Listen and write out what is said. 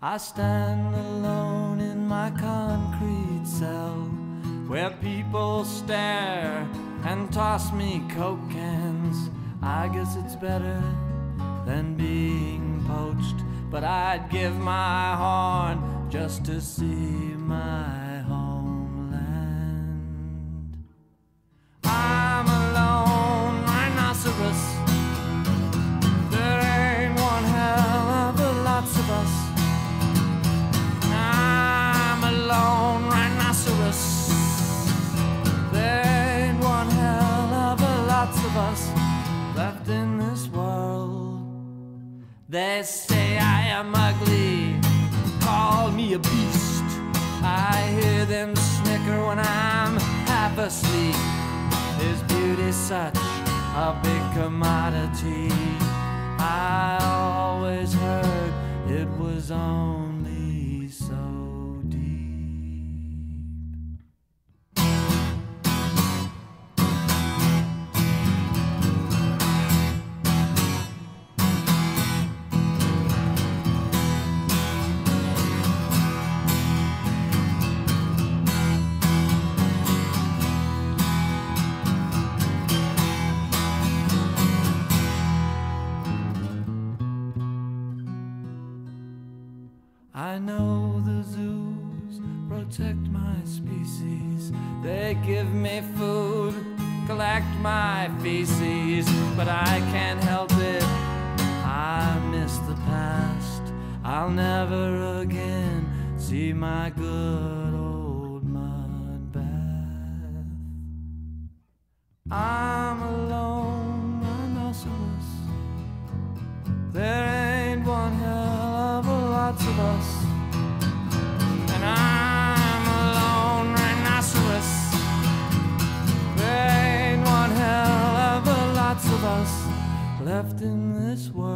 I stand alone in my concrete cell, where people stare and toss me Coke cans. I guess it's better than being poached, but I'd give my horn just to see my homeland. I'm a lone rhinoceros. There ain't one hell of a lots of us. I'm a lone rhinoceros. There ain't one hell of a lots of us left in this world. They say I am ugly, call me a beast. I hear them snicker when I'm half asleep. Is beauty such a big commodity? I always heard it was only so I know the zoos protect my species. They give me food, collect my feces, but I can't help it. I miss the past. I'll never again see my good old mud bath. I'm a lone rhinoceros. There ain't one hell of a lots of us. And I'm a lone rhinoceros. There ain't one hell of a lots of us left in this world.